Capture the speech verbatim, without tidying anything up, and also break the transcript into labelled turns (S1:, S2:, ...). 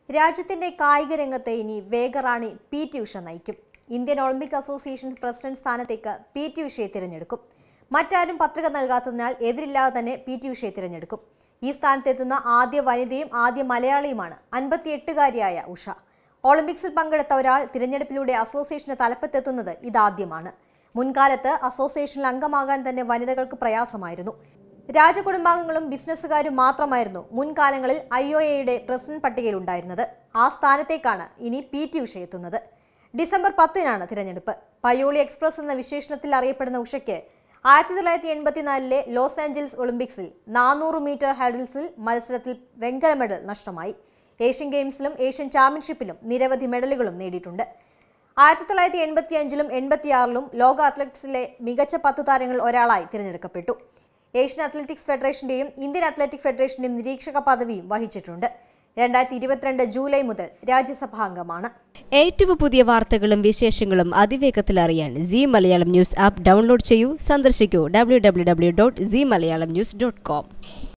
S1: രാജ്യത്തിന്റെ കായിക രംഗത്തെ ഇനി വേഗറാണി പി ടി ഉഷ നയിക്കും. ഇന്ത്യൻ ഒളിമ്പിക് അസോസിയേഷൻ പ്രസിഡന്റ് സ്ഥാനത്തേക്ക് പി ടി ഉഷയെ തിരഞ്ഞെടുക്കും. മറ്റാരും പത്രിക നൽകാത്തതിനാൽ എതിരില്ലാതെ തന്നെ പി ടി ഉഷയെ തിരഞ്ഞെടുക്കും. ഈ സ്ഥാനത്തെത്തുന്ന ആദ്യ വനിതയും ആദ്യ മലയാളിയുമാണ് അൻപത്തിയെട്ടുകാരിയായ ഉഷ. ഒളിമ്പിക്സിൽ പങ്കെടുത്ത ഒരാൾ തിരഞ്ഞെടുപ്പിലൂടെ അസോസിയേഷന് തലപ്പത്തെത്തുന്നത് ഇതാദ്യമാണ്. മുൻകാലത്ത് അസോസിയേഷനിൽ അംഗമാകാൻ തന്നെ വനിതകൾക്ക് പ്രയാസമായിരുന്നു. രാജകുടുംബാംഗങ്ങളും ബിസിനസ്സുകാരും മാത്രമായിരുന്നു മുൻകാലങ്ങളിൽ ഐ ഒ എയുടെ പ്രസിഡന്റ് പട്ടികയിലുണ്ടായിരുന്നത്. ആ സ്ഥാനത്തേക്കാണ് ഇനി പി ടി ഉഷ എത്തുന്നത്. ഡിസംബർ പത്തിനാണ് തിരഞ്ഞെടുപ്പ്. പയോളി എക്സ്പ്രസ് എന്ന വിശേഷണത്തിൽ അറിയപ്പെടുന്ന ഉഷയ്ക്ക് ആയിരത്തി തൊള്ളായിരത്തി എൺപത്തിനാലിലെ ലോസ് ആഞ്ചൽസ് ഒളിമ്പിക്സിൽ നാനൂറ് മീറ്റർ ഹഡിൽസിൽ മത്സരത്തിൽ വെങ്കല മെഡൽ നഷ്ടമായി. ഏഷ്യൻ ഗെയിംസിലും ഏഷ്യൻ ചാമ്പ്യൻഷിപ്പിലും നിരവധി മെഡലുകളും നേടിയിട്ടുണ്ട്. ആയിരത്തി തൊള്ളായിരത്തി എൺപത്തി അഞ്ചിലും എൺപത്തിയാറിലും ലോക അത്ലറ്റിക്സിലെ മികച്ച പത്തു താരങ്ങളിൽ ഒരാളായി തിരഞ്ഞെടുക്കപ്പെട്ടു. ഏഷ്യൻ അത്ലറ്റിക്സ് ഫെഡറേഷന്റെയും ഇന്ത്യൻ അത്ലറ്റിക് ഫെഡറേഷന്റെയും നിരീക്ഷക പദവിയും വഹിച്ചിട്ടുണ്ട്. രണ്ടായിരത്തി ഇരുപത്തിരണ്ട് ജൂലൈ മുതൽ രാജ്യസഭാംഗമാണ്.
S2: ഏറ്റവും പുതിയ വാർത്തകളും വിശേഷങ്ങളും അതിവേഗത്തിൽ അറിയാൻ Zee Malayalam news app download ചെയ്യൂ. സന്ദർശിക്കൂ W W W dot Zee Malayalam news dot com.